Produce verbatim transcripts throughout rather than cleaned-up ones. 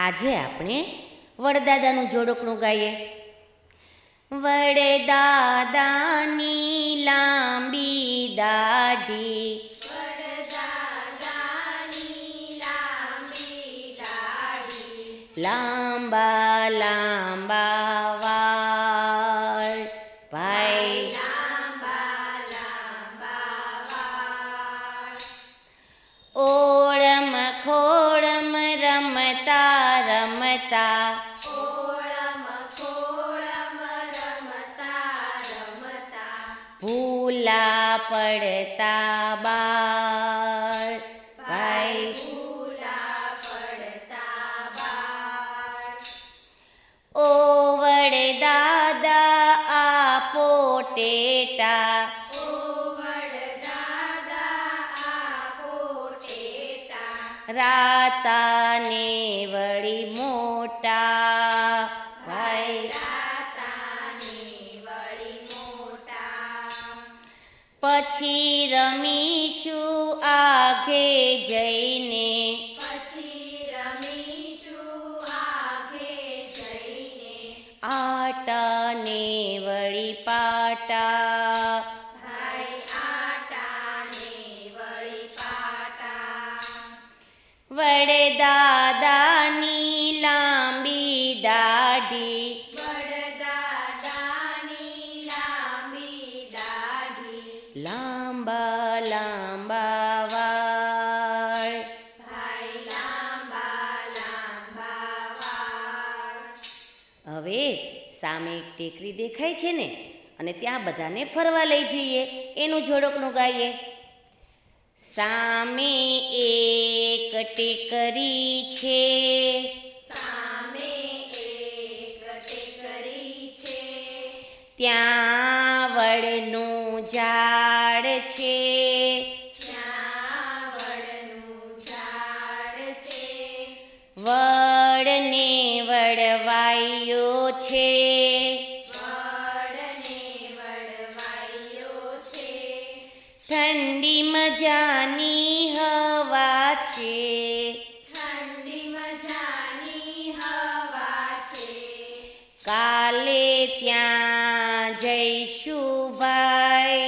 આજે આપણે વડદાદાનું જોડકણું ગાઈએ. વડદાદાની લાંબી દાઢી, લાંબા લાંબા વાળ, ભાઈ ઓળમ ખોળમ રમતા રમતા, ભૂલા પડતા બાળ, ભાઈ ઓ વડદાદા આપો ટેટા, રાતાને વળી મોટા, ભાઈ પછી રમીશું આઘે જઈને, આટાને વળી પાટા, વડદાદાની લાંબી દાઢી, લાંબા લાંબા વાળ, હવે સામે એક ટેકરી દેખાય છે ને, અને ત્યાં બધાને ફરવા લઈ જઈએ, એનું જોડકણું ગાઈએ. સામે એક ટેકરી છે, ત્યાં વડનું ઝાડ છે, વડને વડવાયો છે, ઠંડી મજાની હવા છે, કાલે ત્યાં જઈશું ભાઈ,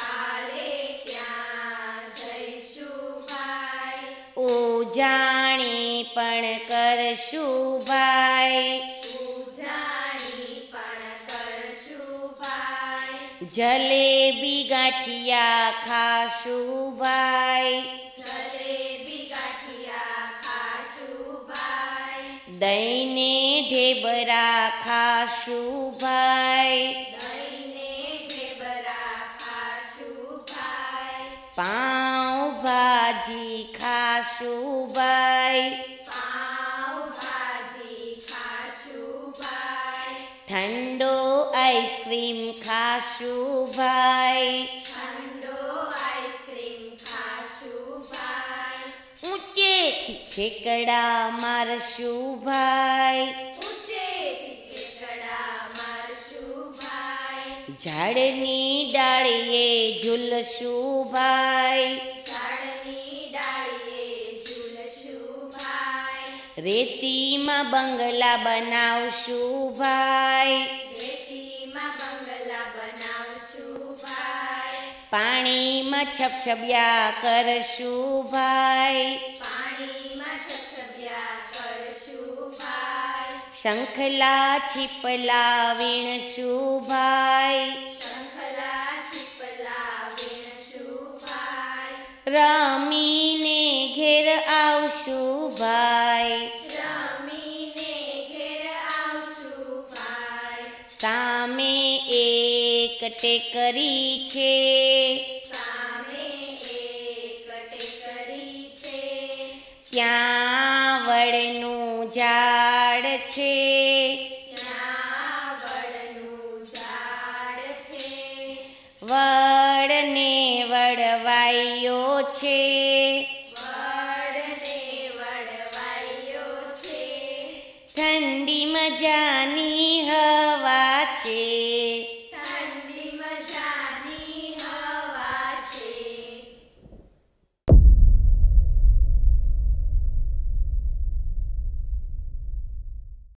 ઉજાણી પણ કરશું ભાઈ, જલેબી ગાંઠિયા ખાશું ભાઈ, દહીંને ઢેબરા ખાશું ભાઈ, પાઉં ભાજી ખાશું ભાઈ, ઠંડો આઈસ્ક્રીમ ખાશું ભાઈ, ઊંચેથી ઠેકડા મારશું ભાઈ, ઝાડની ડાળીએ ઝૂલશું ભાઈ, રેતીમાં બંગલા બનાવશું ભાઈ, પાણીમાં છબછબિયા કરશું ભાઈ, શંખલા છીપલા વીણશું ભાઈ, રમીને ઘેર આવશું ભાઈ, સામે એક ટેકરી છે, ત્યાં વડનું ઝાડ છે, વડને વડવાયો છે, ઠંડી મજાની